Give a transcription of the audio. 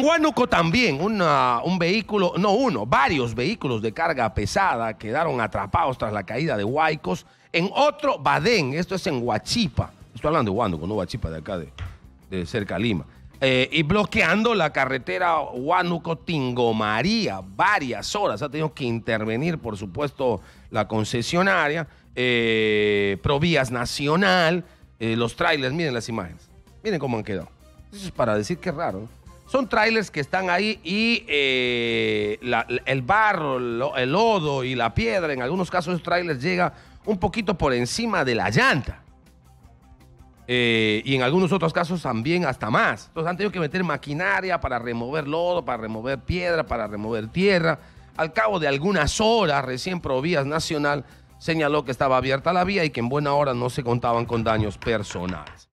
en Huánuco también, un vehículo, no uno, varios vehículos de carga pesada quedaron atrapados tras la caída de huaicos en otro badén. Esto es en Huachipa. Estoy hablando de Huánuco, no Huachipa, de acá, de cerca de Lima. Y bloqueando la carretera Huánuco-Tingomaría varias horas. Ha tenido que intervenir, por supuesto, la concesionaria, Provías Nacional, los trailers. Miren las imágenes. Miren cómo han quedado. Eso es para decir que es raro, ¿no? Son trailers que están ahí y el barro, el lodo y la piedra, en algunos casos esos trailers llega un poquito por encima de la llanta. Y en algunos otros casos también hasta más. Entonces han tenido que meter maquinaria para remover lodo, para remover piedra, para remover tierra. Al cabo de algunas horas, recién Provías Nacional señaló que estaba abierta la vía y que en buena hora no se contaban con daños personales.